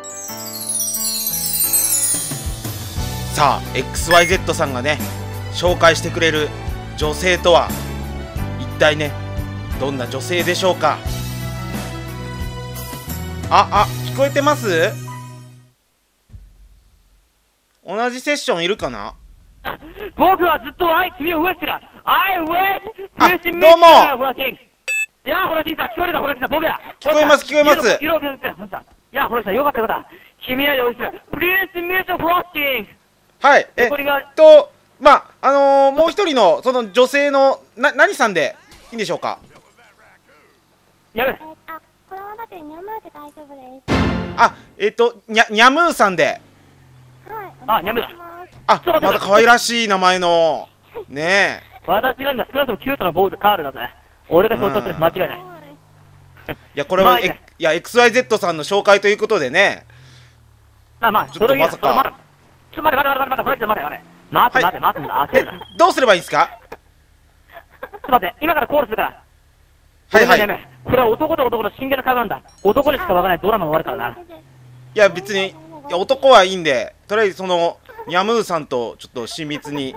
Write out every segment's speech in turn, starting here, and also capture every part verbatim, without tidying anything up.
さあ エックスワイゼット さんがね紹介してくれる女性とは一体ねどんな女性でしょうか。ああ聞こえてます？同じセッションいるかな。 僕はずっと愛君を増やしてた。I wait あ苦しみどうもほらキング。いやほらキングさん聞こえるかほらキングさん僕や。 聞こえます聞こえます。 いやほらさんよかったよかった。君はよろしく。Please meetフロスキング。 はいえっとまああのー、もう一人のその女性のな何さんでいいんでしょうか。 やめ。 あ、このままでニャムーで大丈夫です。 あえっとにゃにゃむーさんで。 はい。 あ、ニャムだ。 あまた可愛らしい名前のねえ。 私なんだ少なくともキュートなボールカールだぜ。俺がそう取ってる間違いない。 いやこれは、えいや エックスワイゼット さんの紹介ということでね。 まあまあちょっとまさか。 ちょっと待って待って待って待って待って待って待って待って待って待って待ってどうすればいいですか。 ちょっと待って今からコールするから。 はいはい。 これは男と男の真剣な会話なんだ。男にしかわからないドラマが終わるからな。 いや別にいや男はいいんでとりあえずそのニャムーさんとちょっと親密に。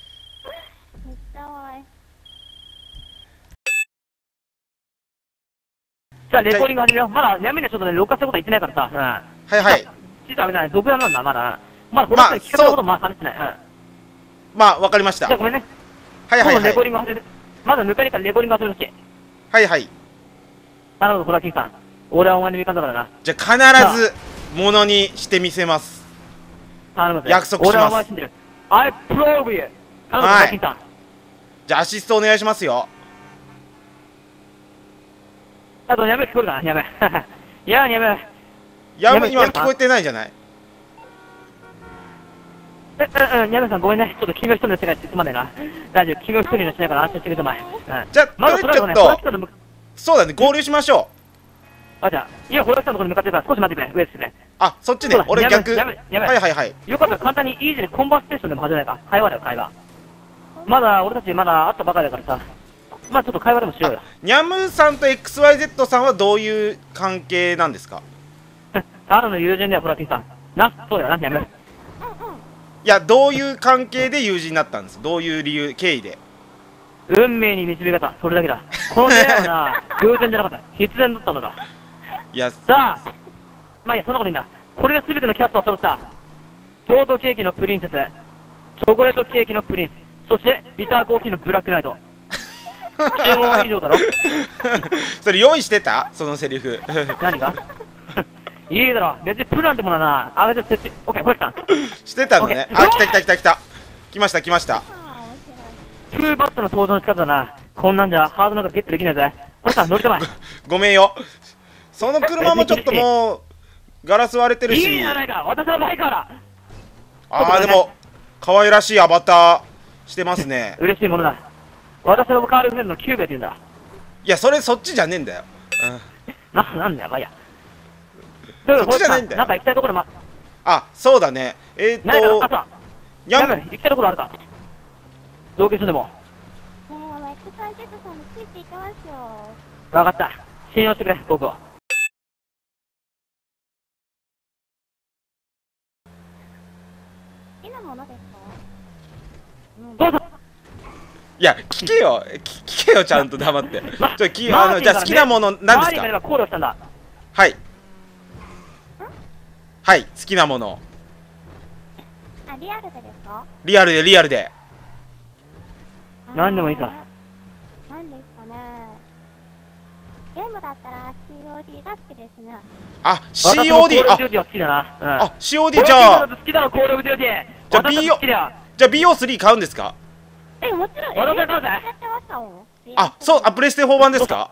じゃあレコーディング始めよう。まだニャムにはちょっとね録画すること言ってないからさ。うん、 はいはい。 ちょっとあれだね独断なんだまだ。まだこの人に聞かせたことまあ話してない。うん。 まあわかりました。 じゃあごめんね。 はいはいはい。 レコーディング始めて。まだ抜かりからレコーディング始めるし。 はいはい。 なるほどホラキンさん。俺はお前の味方だからな。 じゃあ必ずものにしてみせます。 頼むぜ。 約束します。 俺はお前信じる。I prove you。頼むぞホラキンさん。 じゃあアシストお願いしますよ。 あとやめ聞こえるかなやめ。いややめ。 やめ今聞こえてないじゃない。 え、うん、やめさんごめんね。ちょっと君が一人の世界ってすまねえな。大丈夫。君が一人のしないから安心してくれたまえ。 じゃあ、まずちょっと、そうだね、合流しましょう。あ、じゃあ、いや、ホラキさんのところに向かってるから少し待ってくれ。ウェイしてね。 あ、そっちね。俺逆。 やめ、やめ。 はいはいはい。 よかったら簡単にイージーでコンバーステーションでも始めないか。会話だよ、会話。まだ、俺たちまだ会ったばかりだからさ。まあちょっと会話でもしようよ。 ニャムーさんと エックスワイゼット さんはどういう関係なんですか。 ただの友人だよ、ホラキンさん。な、そうだよな、やめ。 いや、どういう関係で友人になったんです。どういう理由、経緯で。 運命に導かた、それだけだ。この出会いはな、偶然じゃなかった。必然だったのだ。 いや、 さあ、まあいいや、そんなこといいんだ。これが全てのキャストを揃った。ショートケーキのプリンセス、チョコレートケーキのプリンス、そしてビターコーヒーのブラックナイト。注文は以上だろ。 それ用意してたそのセリフ。 何がいいだろ。別にプランってものはな、あれで設置。オッケー、これ来た。 してたのね。あ、来た来た来た来た。来ました来ました。 ツーバットの登場の仕方だな。こんなんじゃハードなんかゲットできないぜ。これさ、乗りたまえ。 ごめんよ。その車もちょっともう、ガラス割れてるし。 いいじゃないか、私のバイクから。 ああ、でも、可愛らしいアバターしてますね。 嬉しいものだ。私のカールフレンドのキューベって言うんだ。 いや、それそっちじゃねえんだよ。 うん。な、なんだよ、ばいや。 そっちじゃないんだよ。 なんか行きたいところま。 あ、そうだね。えーっと。 やめ、行きたいところあるか。同居してでも。わかった。信用してくれ、僕を。 好きなものですか？ どうぞ。 いや、聞けよ、聞けよ、ちゃんと黙って。ちょ、き、あの、じゃ、好きなもの、なんですか。はい。はい、好きなもの。 あ、リアルでですか？ リアルで、リアルで。 何でもいいか。 何ですかね。ゲームだったら シーオーディー が好きですね。 あ、シーオーディー、あ、あ、シーオーディー じゃあ。 好きだろ、コールオブデューティー。 じゃあ ビーオー、じゃあ ビーオースリー 買うんですか？ え、もちろん。 私はどうだ？ あ、そう、あ、プレステフォー版ですか？ はい。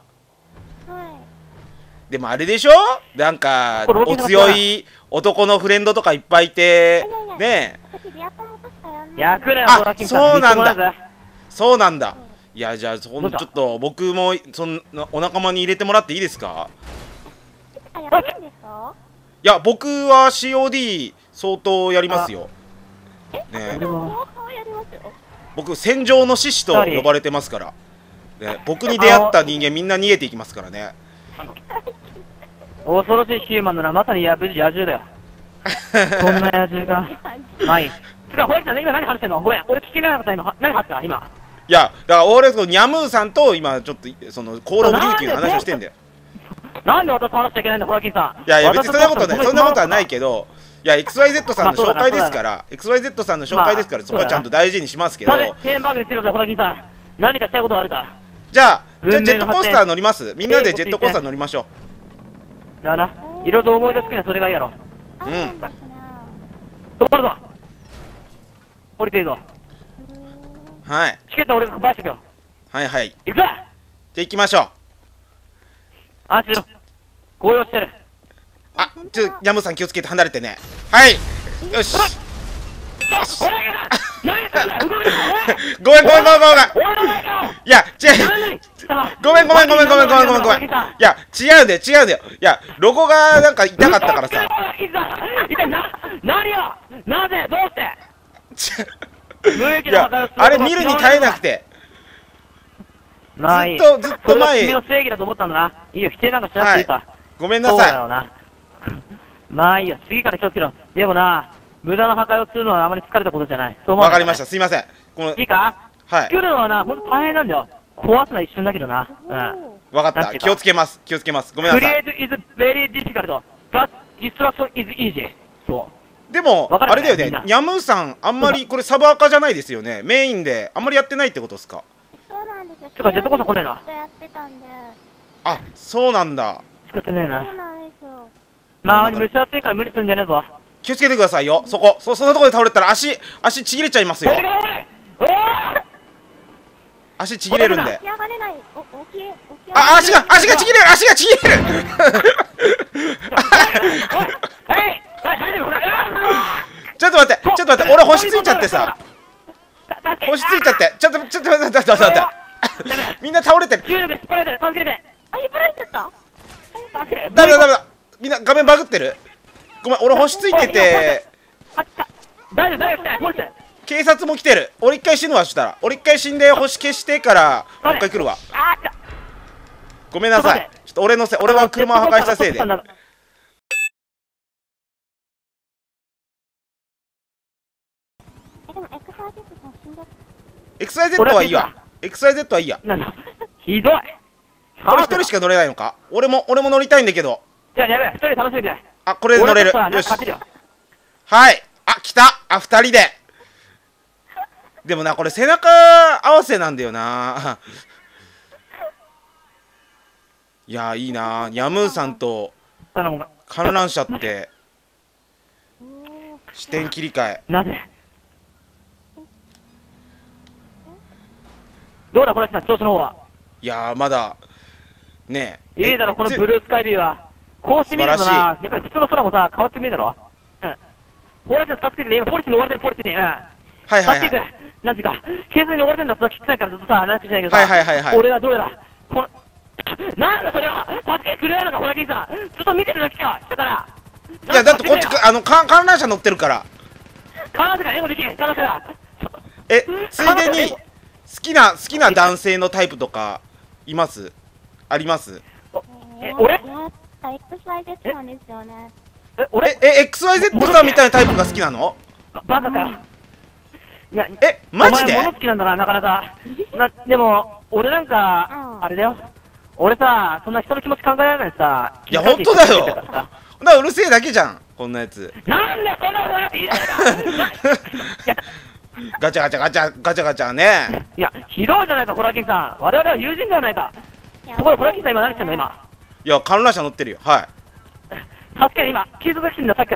でもあれでしょ？なんかお強い男のフレンドとかいっぱいいてねえ。役だよ。 あ、そうなんだ。そうなんだ。いや、じゃあそのちょっと僕もそんなお仲間に入れてもらっていいですか？ あ、やるんですか？ いや、僕は シーオーディー 相当やりますよ。ね。僕戦場の獅子と呼ばれてますから。ね、僕に出会った人間みんな逃げていきますからね。 恐ろしいヒューマンだな、まさにやぶ野獣だよ。こんな野獣が。まあいい。つか、ホイさん、今何話してんの？ごめん、俺聞けなかった、今。何話した今。 いや、だから俺、ニャムーさんと今、ちょっと、その、コールオブデューティーの話をしてんだよ。 なんで私と話しちゃいけないんだ、ホラキンさん。 いやいや、別にそんなことない、そんなことはないけど、いや、エックスワイゼット さんの紹介ですから、エックスワイゼット さんの紹介ですから、そこはちゃんと大事にしますけど。 テーマークにしてください、ホラキンさん。何かしたいことがあるか。 じゃあ、じゃあジェットコースター乗ります。みんなでジェットコースター乗りましょう。だな。いろいろ思い出すくにはそれがいいやろ。 うん。 どこだぞ。降りていいぞ。 はい。 チケット俺が配してくよ。 はいはい。 行くぞ。 じゃあ行きましょう。 安心しろ。高揚してる。 あ、ちょ、ヤムさん気をつけて離れてね。はい。よし。ごめんごめんごめんごめんごめん。いや、違う。ごめんごめんごめんごめんごめんごめんごめん。いや、違うんだよ違うんだよ。いや、ロゴがなんか痛かったからさ。 何よ。なぜどうして。 いや、あれ見るに耐えなくて。ずっとずっと前。 君の正義だと思ったんだな。いいよ、否定なんかしなくていいか。 ごめんなさい。 そうだよな。まあいいよ、次から気をつけろ。でもな、無駄な破壊をするのはあまり疲れたことじゃない。 わかりました、すいません。 このいいか。 はい。 作るのはな、ほんと大変なんだよ。壊すのは一瞬だけどな。うん。 わかった。気をつけます。気をつけます。ごめんなさい。 クリエイト is very difficult, but destruction is easy. そう。 でも、あれだよね、ヤムーさん、あんまりこれサブアカじゃないですよね。メインで、あんまりやってないってことですか？ そうなんですよ。 てか、ジェットコースター来ねえな。 やってたんで。 あ、そうなんだ。 使ってねえな。 そうなんですよ。 まあ、蒸し暑いから無理すんじゃねえぞ。 気をつけてくださいよ。そこ、そ、そんなところで倒れたら足、足ちぎれちゃいますよ。足ちぎれるんで。あ、足が、足がちぎれる、足がちぎれる。ちょっと待って、ちょっと待って、俺星ついちゃってさ。星ついちゃって、ちょっと、ちょっと待って、ちょっと待って。みんな倒れてる。ダメだ、ダメだ。みんな画面バグってる。ごめん、俺星ついてて。警察も来てる。俺一回死ぬわ、したら。俺一回死んで星消してからもう一回来るわ。ごめんなさい。ちょっと俺のせい、俺は車を破壊したせいで。エックスワイゼット はいいわ。エックスワイゼット はいいや。 ひどい。 これ一人しか乗れないのか？俺も、俺も乗りたいんだけど。 じゃあやべえ、一人楽しみで。 あ、これで乗れる。よし。はい。あ、来た。あ、二人で。でもな、これ背中合わせなんだよな。いや、いいな。ヤムーさんと観覧車って視点切り替え。 なぜ？どうだこれさ、調子の方は。 いやー、まだねえ。いいだろ、このブルースカイビューは。こうして見るとな、やっぱり普通の空もさ、変わって見えるだろ。うん。ポリス助けてね、今ポリスに追われてるポリスに。うん。 はいはいはい。 助けて、なんていうか、警察に追われてるんだったらきついからずっとさ、なんて言うんだけどさ。 はいはいはいはい。 俺はどうやら、この、なんだそれは助けてくれないのか、ホラキンさん。ずっと見てるだけか、だから。 いや、だってこっち、あの、観覧車乗ってるから。 観覧車が英語できん、観覧車が。 え、ついでに、好きな、好きな男性のタイプとか、いますありますえ、俺エックスワイゼット なんですよね。 え、俺え、エックスワイゼット さんみたいなタイプが好きなの？ バカかよ。いや、 え、マジで？ お前物好きなんだな、なかなか。な、でも、俺なんか、あれだよ。俺さ、そんな人の気持ち考えられないしさ。 いや、ほんとだよ。だからうるせえだけじゃん、こんなやつ。 なんでそんなことやって言いたいかガチャガチャガチャガチャガチャね。 いや、ひどいじゃないか、ホラキンさん。我々は友人ではないか。ところで、ホラキンさん今何してんの、今。 いや、観覧車乗ってるよ、はい。 助けて、今、聞いてほしいんだ、さっきから。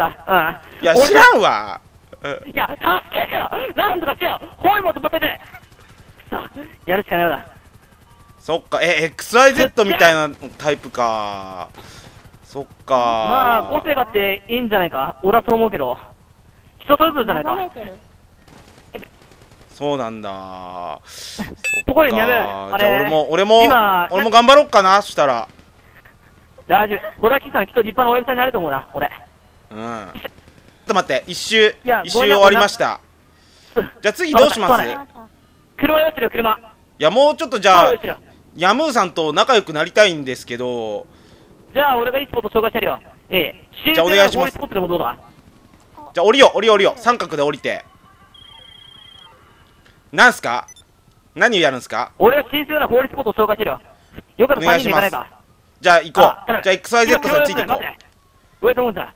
うん。いや、知らんわ。 いや、助けてよ。なんとかしてよ。ホイモとばってて。さあ、やるしかないようだ。 そっか、え、エックスワイゼット みたいなタイプか。そっか。 まあ、個性があっていいんじゃないか。俺はそう思うけど。人それぞれじゃないか。 そうなんだ。 ところにやべえ。あれ、 俺も、俺も、俺も頑張ろっかな、そしたら。 大丈夫。ホラキンさん、きっと立派なおやじさんになると思うな、俺。 うん。ちょっと待って、一周、一周終わりました。じゃあ次どうします？ 車用意するよ、車。 いや、もうちょっとじゃあ、ヤムーさんと仲良くなりたいんですけど、 じゃあ、俺がいいスポット紹介してやるよ。ええ。 じゃあお願いします新鮮な氷スポットでもどうだ？ じゃあ降りよう降りよう降りよう、三角で降りて。なんすか？何をやるんすか？ 俺は新鮮な氷スポットを紹介してるよ。よかったらさんにんで行かないか。 じゃあ行こあう。じゃあ エックスワイゼット さんついていこう。 待って上と思うんだ。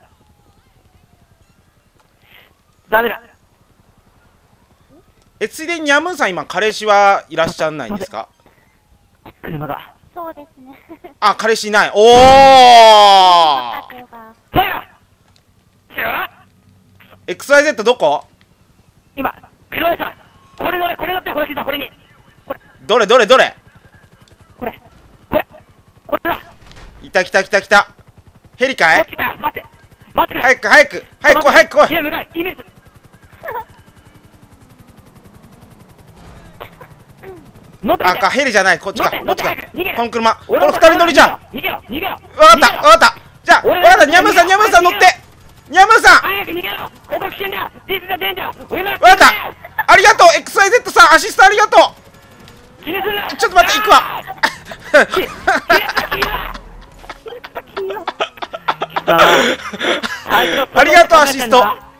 ダメだ。 え、ついでにニャムーさん今彼氏はいらっしゃらないんですか？ 車だ。 そうですね。 あ、彼氏いない。おータコが。 ファイヤー！違う？ エックスワイゼット どこ？ 今、黒いさ、これ乗れ、これ乗って、これ聞いた、これに。これ、 どれどれどれ？ これ、これ、これだ。 いた来た来た来た。ヘリかい？ こっちだ、待って、待ってくれ。 早く早く早く来い早く来い。 いや、向かい、イメージ。乗ってあか、ヘリじゃない、こっちか、 乗ってこっちか乗って逃げ。るこの車、こ俺のの二人乗りじゃん。わ逃げろ、逃げろ。わかったわかった。じゃあ、わかった、ニャムーさんニャムーさん乗って。ニャムーさん早く逃げろ。ここ危険だ。ディスが出んだよ。俺のわかったありがとう エックスワイゼット さんアシストありがとう。 気にするな。 ちょっと待って、行くわ。ありがとうアシスト。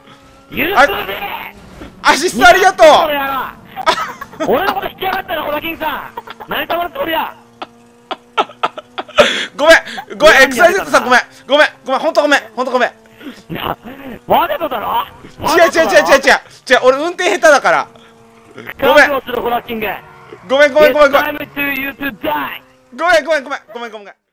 アシストありがとう。 俺のこと引きやがったな、ホラキンさん。何様のつもりだ。 ごめんごめん エックスワイゼット さんごめんごめんごめんほんとごめんほんとごめん。 な、わざとだろ。 違う違う違う違う違う違う、俺運転下手だから。ごめんするホラキング。 ごめんごめんごめんごめん It's time to you to die. ごめんごめんごめんごめんごめん。